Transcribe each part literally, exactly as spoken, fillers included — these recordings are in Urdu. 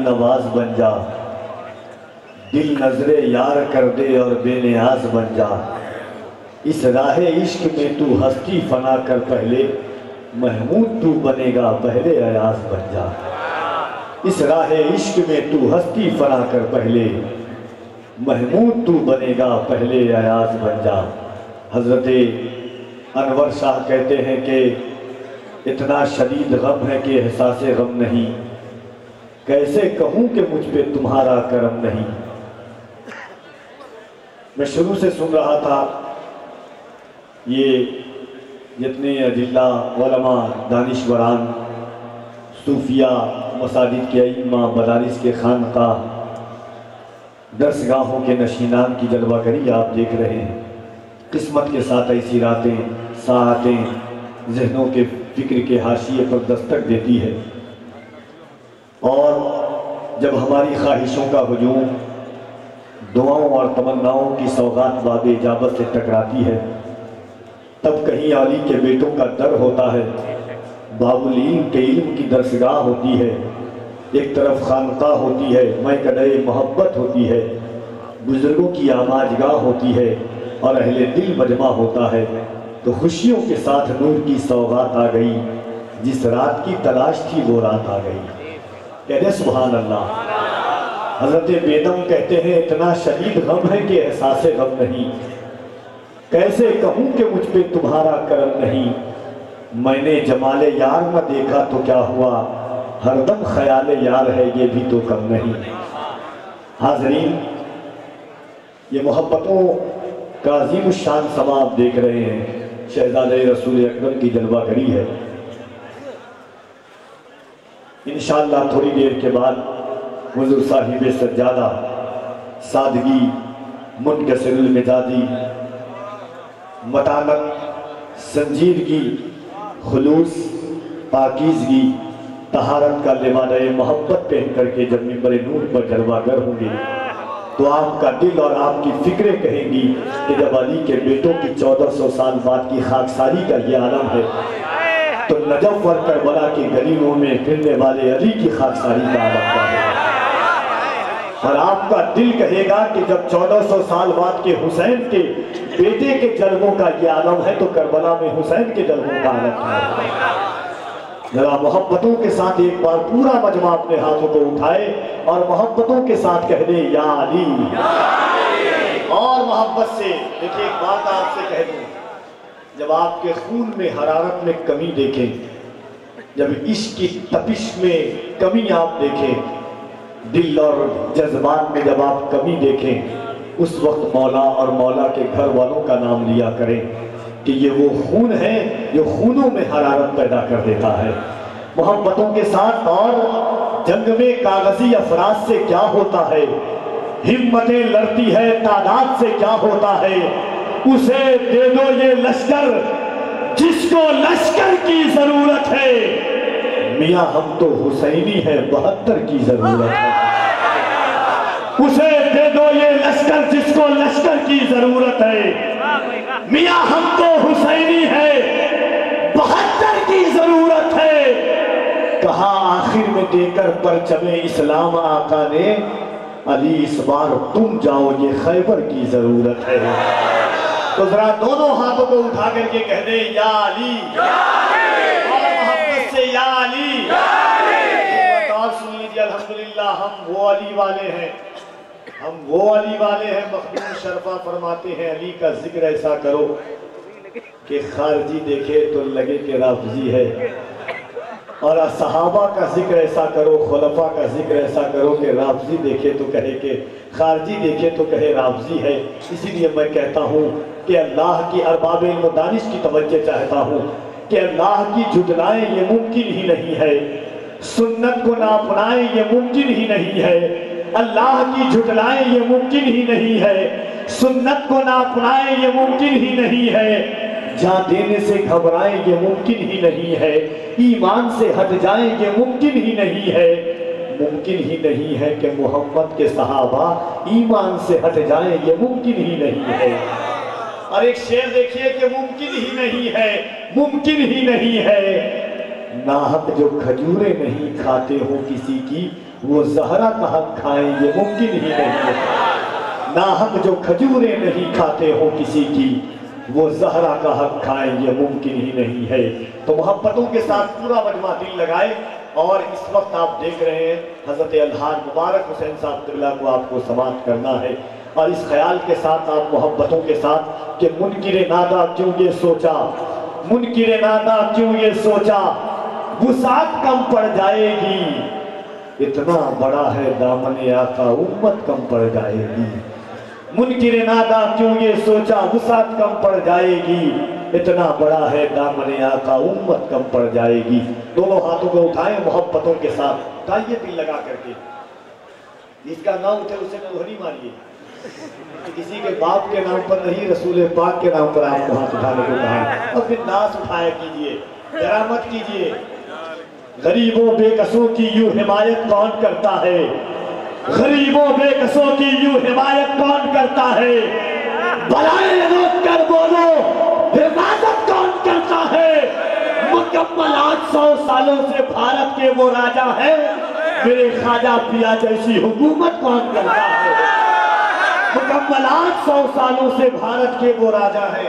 نواز بن جا، دل نظر یار کر دے اور بے نیاز بن جا، اس راہ عشق میں تو ہستی فنا کر پہلے، محمود تو بنے گا پہلے ایاز بن جا، اس راہ عشق میں تو ہستی فنا کر پہلے، محمود تو بنے گا پہلے ایاز بن جا۔ حضرت انور شاہ کہتے ہیں کہ اتنا شدید غم ہے کہ احساس غم نہیں، کیسے کہوں کہ مجھ پہ تمہارا کرم نہیں۔ میں شروع سے سن رہا تھا یہ جتنے اجلہ علماء، دانشوران، صوفیاء، مساجد کے ائمہ، مدارس کے خانقاہ، درسگاہوں کے نشینان کی جلوہ گری آپ دیکھ رہے ہیں۔ قسمت کے ساتھ ایسی راتیں، ساعتیں ذہنوں کے فکر کے حاشیے پر دستک دیتی ہے، اور جب ہماری خواہشوں کا ہجوم دعاؤں اور تمناؤں کی سوغات باب اجابت سے ٹکراتی ہے، تب کہیں علی کے بیٹوں کا در ہوتا ہے، باب العلم کے علم کی درسگاہ ہوتی ہے، ایک طرف خانقاہ ہوتی ہے، میکدہ محبت ہوتی ہے، بزرگوں کی آماجگاہ ہوتی ہے، اور اہل دل مجمع ہوتا ہے، تو خوشیوں کے ساتھ نور کی سوغات آ گئی، جس رات کی تلاش تھی وہ رات آ گئی۔ کہتے سبحان اللہ۔ حضرت بیدم کہتے ہیں اتنا شدید غم ہے کہ احساس غم نہیں، کیسے کہوں کہ مجھ پہ تمہارا کرم نہیں، میں نے جمال یار نہ دیکھا تو کیا ہوا، ہر دم خیال یار ہے یہ بھی تو کم نہیں۔ حاضرین، یہ محبتوں کا عظیم الشان سما آپ دیکھ رہے ہیں، شہزادہ رسول اکرم کی جلوہ گری ہے۔ انشاءاللہ تھوڑی دیر کے بعد حضور صاحب سجادہ، سادگی، منکسر المزاجی، متانت، سنجیدگی، خلوص، پاکیزگی، طہارت کا لبادہ محبت پہن کر کے جب منبر نور پر جلوہ گر ہوں گے، تو آپ کا دل اور آپ کی فکریں کہیں گی کہ جب علی کے بیٹوں کی چودہ سو سال بعد کی خاکساری کا یہ عالم ہے، تو نجف اور کربلا کی گلیوں میں پھرنے والے علی کی خاکساری کا عالم کیا ہے۔ اور آپ کا دل کہے گا کہ جب چودہ سو سال بعد کے حسین کے بیٹے کے جلووں کا یہ عالم ہے، تو کربلا میں حسین کے جلووں کا عالم کیا ہے۔ ذرا محبتوں کے ساتھ ایک بار پورا مجمع اپنے ہاتھوں کو اٹھائے اور محبتوں کے ساتھ کہہ دے یا علی۔ اور محبت سے دیکھیں، ایک بات آپ سے کہہ دوں، جب آپ کے خون میں حرارت میں کمی دیکھیں، جب عشق کی تپش میں کمی آپ دیکھیں، دل اور جذبات میں جب آپ کمی دیکھیں، اس وقت مولا اور مولا کے گھر والوں کا نام لیا کریں کہ یہ وہ خون ہے جو خونوں میں حرارت پیدا کر دیتا ہے۔ محبتوں کے ساتھ، اور جنگ میں کاغذی افراد سے کیا ہوتا ہے، ہمتیں لڑتی ہے تعداد سے کیا ہوتا ہے، اسے دے دو یہ لشکر جس کو لشکر کی ضرورت ہے، میاں ہم تو حسینی ہے بہتر کی ضرورت ہے۔ اسے دے دو یہ لشکر جس کو لشکر کی ضرورت ہے، میاں ہم تو حسینی ہے بہتر کی ضرورت ہے۔ کہا آخر میں دے کر پرچم اسلام آقا نے، علی اس بار تم جاؤ یہ خیبر کی ضرورت ہے۔ تو ذرا دونوں ہاتھوں کو اٹھا کر کے کہہ دے یا علی، اور محبت سے یا علی۔ اور سن لیجیے، الحمدللہ ہم وہ علی والے ہیں، ہم وہ علی والے ہیں۔ مخدوم شرفہ فرماتے ہیں علی کا ذکر ایسا کرو کہ خارجی دیکھے تو لگے کہ رافضی ہے، اور صحابہ کا ذکر ایسا کرو، خلفاء کا ذکر ایسا کرو کہ رافضی دیکھے تو کہے کہ خارجی دیکھے تو کہے رافضی ہے۔ اسی لیے میں کہتا ہوں کہ اللہ کی ارباب علم و دانش کی توجہ چاہتا ہوں کہ اللہ کی جھٹلائیں یہ ممکن ہی نہیں ہے، سنت کو نہ اپنائیں یہ ممکن ہی نہیں ہے، اللہ کی جھٹلائیں یہ ممکن ہی نہیں ہے، سنت کو نہ اپنائیں یہ ممکن ہی نہیں ہے، جان دینے سے گھبرائیں یہ ممکن ہی نہیں ہے، ایمان سے ہٹ جائیں یہ ممکن ہی نہیں ہے۔ ممکن ہی نہیں ہے کہ محمد کے صحابہ ایمان سے ہٹ جائیں یہ ممکن ہی نہیں ہے۔ اور ایک شعر دیکھیے کہ ممکن ہی نہیں ہے، ممکن ہی نہیں ہے، नाहक जो खजूरें नहीं खाते हो किसी की, वो ज़हरा का हक खाएं ये मुमकिन ही नहीं है। नाहक जो खजूरें नहीं खाते हो किसी की, वो ज़हरा का हक खाएं ये मुमकिन ही नहीं है। तो मोहब्बतों के साथ पूरा मजमा दिल लगाए। और इस वक्त आप देख रहे हैं हज़रत अलहाज मुबारक हुसैन साहब क़िबला को आपको समाप्त करना है। और इस ख्याल के साथ आप मोहब्बतों के साथ कि मुनकिर नादा क्यों ये सोचा, मुनकिर नादा क्यों ये सोचा, वुसात कम पड़ जाएगी, इतना बड़ा है दामन आका उम्मत कम पड़ जाएगी। मुनकिर नादा क्यों ये सोचा, वुसात कम पड़ जाएगी, इतना बड़ा है दामन आका उम्मत कम पड़ जाएगी। दोनों हाथों को उठाएं मोहब्बतों के साथ, उठाइए दिल लगा करके। जिसका नाम उठे उसे मोहरी मारिए। किसी के बाप के नाम पर नहीं, रसूल पाक के नाम पर आपको हाथ उठाने को कहा। और फिर नास उठाया कीजिए, करामत कीजिए। गरीबों बेकसों की यूं हिमायत कौन करता है, गरीबों बेकसों की यूं हिमायत कौन करता है, बलाएं रोक कर बोलो हिफाजत कौन करता है। मुकम्मल आठ सौ सालों से भारत के वो राजा है, मेरे ख्वाजा पिया जैसी हुकूमत कौन करता है। मुकम्मल आठ सौ सालों से भारत के वो राजा है।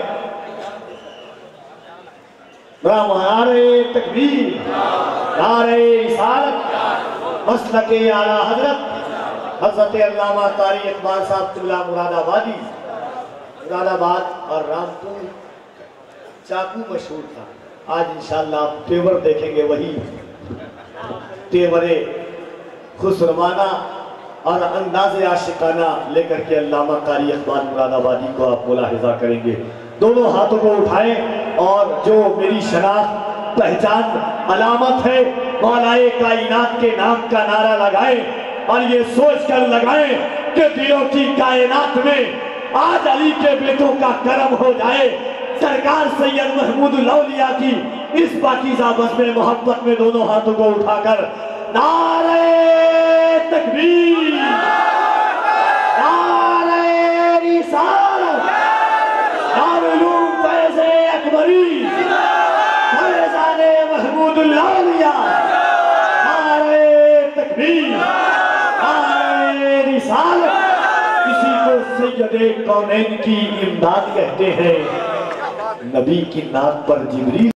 नारे तकबीर, नारे रिसालत, मसलके आला हजरत हजरत अल्लामा कारी इकबाल साहब क़िबला मुरादाबादी। मुरादाबाद और रामपुर चाकू मशहूर था। आज इंशाअल्लाह आप तेवर देखेंगे, वही तेवरे खुसरवाना और अंदाज़े आशिकाना लेकर के अल्लामा कारी इकबाल मुरादाबादी को आप मुलाहिजा करेंगे। दोनों हाथों को उठाएं और जो मेरी शनाख्त पहचान अलामत है मौलाए कायनात के नाम का नारा लगाएं। और ये सोच कर लगाएं कि दिलों की कायनात में आज अली के बेटों का करम हो जाए। सरकार सैयद महमूद लौलिया की इस पाकीज़ा बज़्म मोहब्बत में दोनों हाथों को उठाकर नारे तकबीर, नारे रिसालत, दारुल फैज़े अकबरी, फैज़ाने महमूद लौलिया, नारे तकबीर, नारे रिसालत। इसी को सैयदे कौनैन की इमदाद कहते हैं। नबी की नात पर जिब्रील